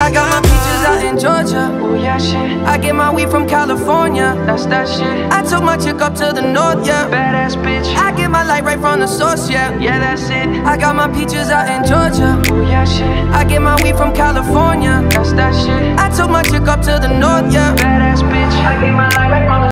I got my peaches out in Georgia. Oh yeah, shit. I get my weed from California. That's that shit. I took my chick up to the north, yeah. Badass bitch. I get my light right from the source, yeah. Yeah, that's it. I got my peaches out in Georgia. Oh yeah, shit. I get my weed from California. That's that shit. I took my chick up to the north, yeah. Badass bitch. I get my light right from the